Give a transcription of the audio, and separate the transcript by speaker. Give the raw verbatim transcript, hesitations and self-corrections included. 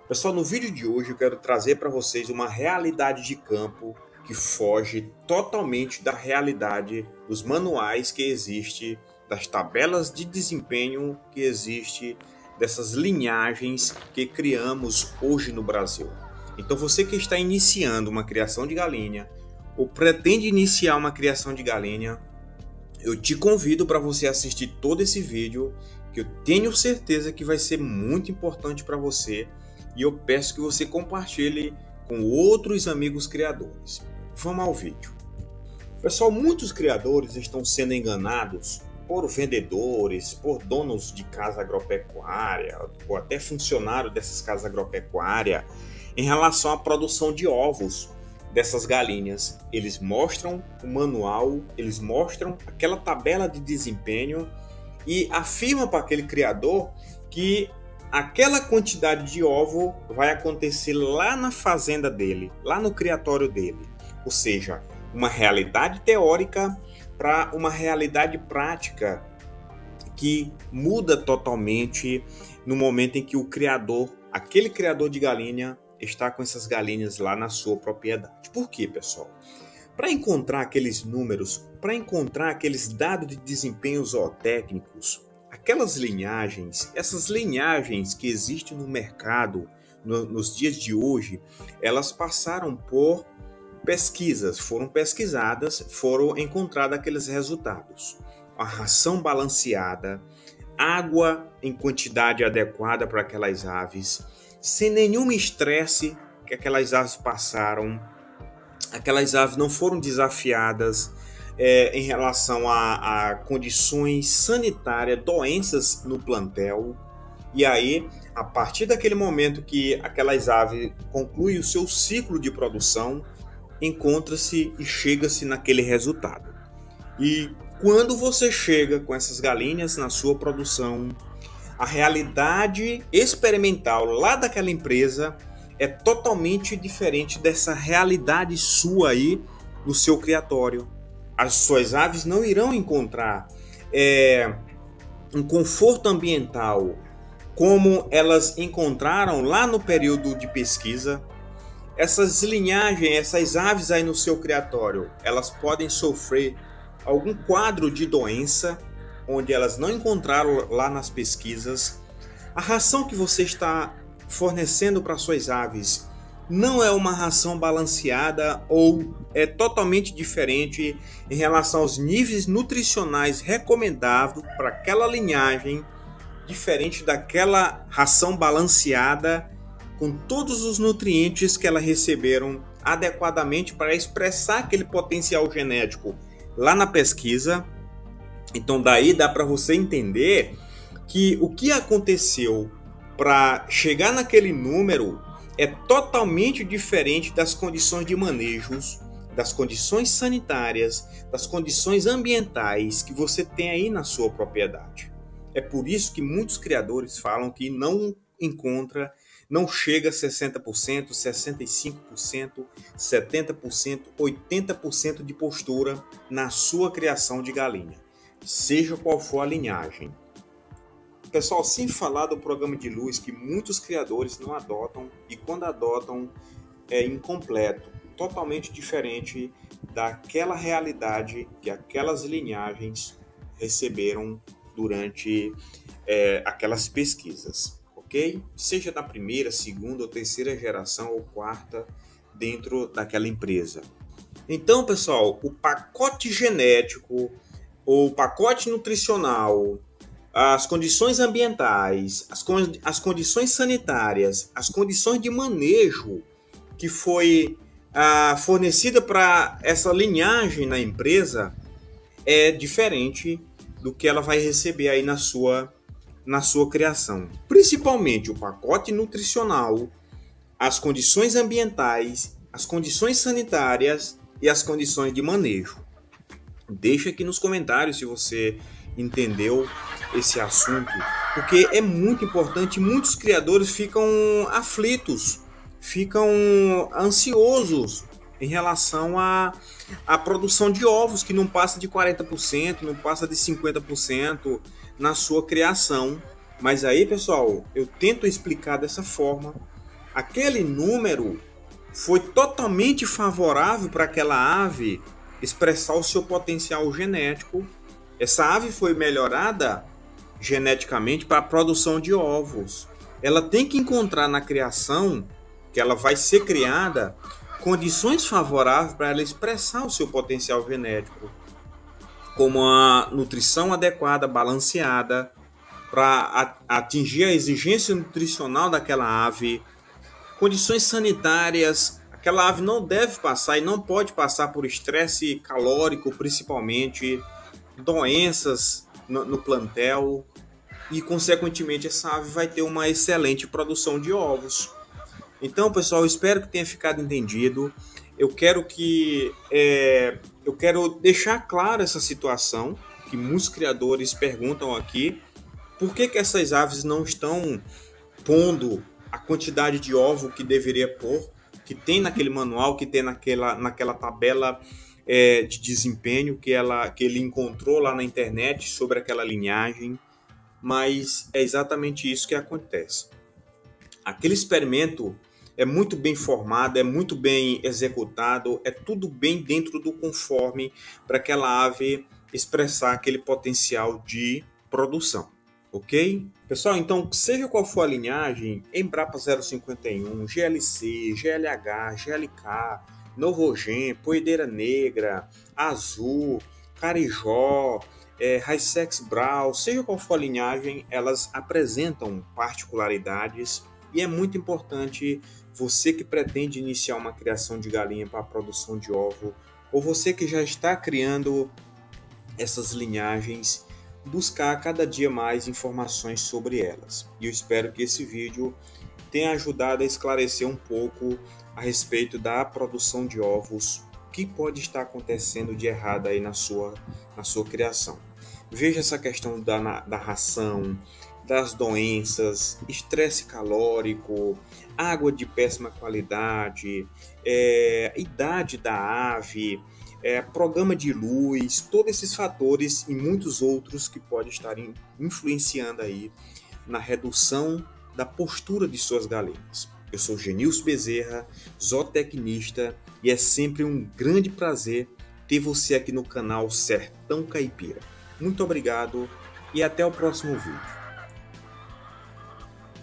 Speaker 1: Pessoal, no vídeo de hoje eu quero trazer para vocês uma realidade de campo que foge totalmente da realidade dos manuais que existe, das tabelas de desempenho que existe, dessas linhagens que criamos hoje no Brasil. Então você que está iniciando uma criação de galinha ou pretende iniciar uma criação de galinha, eu te convido para você assistir todo esse vídeo, que eu tenho certeza que vai ser muito importante para você. E eu peço que você compartilhe com outros amigos criadores. Vamos ao vídeo. Pessoal, muitos criadores estão sendo enganados por vendedores, por donos de casa agropecuária, ou até funcionários dessas casas agropecuárias, em relação à produção de ovos dessas galinhas. Eles mostram o manual, eles mostram aquela tabela de desempenho e afirmam para aquele criador que aquela quantidade de ovo vai acontecer lá na fazenda dele, lá no criatório dele. Ou seja, uma realidade teórica para uma realidade prática que muda totalmente no momento em que o criador, aquele criador de galinha, está com essas galinhas lá na sua propriedade. Por quê, pessoal? Para encontrar aqueles números, para encontrar aqueles dados de desempenho zootécnicos, aquelas linhagens, essas linhagens que existem no mercado no, nos dias de hoje, elas passaram por pesquisas, foram pesquisadas, foram encontrados aqueles resultados. A ração balanceada, água em quantidade adequada para aquelas aves, sem nenhum estresse que aquelas aves passaram, aquelas aves não foram desafiadas É, em relação a, a condições sanitárias, doenças no plantel. E aí, a partir daquele momento que aquelas aves concluem o seu ciclo de produção, encontra-se e chega-se naquele resultado. E quando você chega com essas galinhas na sua produção, a realidade experimental lá daquela empresa é totalmente diferente dessa realidade sua aí no seu criatório. As suas aves não irão encontrar é, um conforto ambiental como elas encontraram lá no período de pesquisa. Essas linhagens, essas aves aí no seu criatório, elas podem sofrer algum quadro de doença onde elas não encontraram lá nas pesquisas. A ração que você está fornecendo para suas aves não é uma ração balanceada ou é totalmente diferente em relação aos níveis nutricionais recomendáveis para aquela linhagem, diferente daquela ração balanceada com todos os nutrientes que elas receberam adequadamente para expressar aquele potencial genético lá na pesquisa. Então daí dá para você entender que o que aconteceu para chegar naquele número é totalmente diferente das condições de manejos, das condições sanitárias, das condições ambientais que você tem aí na sua propriedade. É por isso que muitos criadores falam que não encontra, não chega a sessenta por cento, sessenta e cinco por cento, setenta por cento, oitenta por cento de postura na sua criação de galinha, seja qual for a linhagem. Pessoal, sem falar do programa de luz que muitos criadores não adotam e quando adotam é incompleto, totalmente diferente daquela realidade que aquelas linhagens receberam durante é, aquelas pesquisas, ok? Seja da primeira, segunda ou terceira geração ou quarta dentro daquela empresa. Então, pessoal, o pacote genético ou pacote nutricional, as condições ambientais, as, con as condições sanitárias, as condições de manejo que foi ah, fornecida para essa linhagem na empresa é diferente do que ela vai receber aí na sua, na sua criação. Principalmente o pacote nutricional, as condições ambientais, as condições sanitárias e as condições de manejo. Deixa aqui nos comentários se você entendeu esse assunto, porque é muito importante. Muitos criadores ficam aflitos, ficam ansiosos em relação à, à produção de ovos, que não passa de quarenta por cento, não passa de cinquenta por cento na sua criação. Mas aí, pessoal, eu tento explicar dessa forma aquele número foi totalmente favorável para aquela ave expressar o seu potencial genético. Essa ave foi melhorada geneticamente para a produção de ovos. Ela tem que encontrar na criação, que ela vai ser criada, condições favoráveis para ela expressar o seu potencial genético, como a nutrição adequada, balanceada, para atingir a exigência nutricional daquela ave, condições sanitárias. Aquela ave não deve passar e não pode passar por estresse calórico, principalmente, doenças no, no plantel, e consequentemente essa ave vai ter uma excelente produção de ovos. Então, pessoal, eu espero que tenha ficado entendido. Eu quero que é, eu quero deixar claro essa situação que muitos criadores perguntam aqui: por que que essas aves não estão pondo a quantidade de ovo que deveria pôr, que tem naquele manual, que tem naquela, naquela tabela é, de desempenho que, ela, que ele encontrou lá na internet sobre aquela linhagem. Mas é exatamente isso que acontece. Aquele experimento é muito bem formado, é muito bem executado, é tudo bem dentro do conforme para aquela ave expressar aquele potencial de produção, ok? Pessoal, então, seja qual for a linhagem, Embrapa zero cinquenta e um, G L C, G L H, G L K, Novogen, Poedeira Negra, Azul, Carijó, é, Highsex Brau, seja qual for a linhagem, elas apresentam particularidades e é muito importante você que pretende iniciar uma criação de galinha para a produção de ovo, ou você que já está criando essas linhagens, buscar cada dia mais informações sobre elas. E eu espero que esse vídeo tenha ajudado a esclarecer um pouco a respeito da produção de ovos, o que pode estar acontecendo de errado aí na sua, na sua criação. Veja essa questão da, da ração, das doenças, estresse calórico, água de péssima qualidade, é, idade da ave, é, programa de luz, todos esses fatores e muitos outros que podem estar influenciando aí na redução da postura de suas galinhas. Eu sou Genilson Bezerra, zootecnista, e é sempre um grande prazer ter você aqui no canal Sertão Caipira. Muito obrigado e até o próximo vídeo.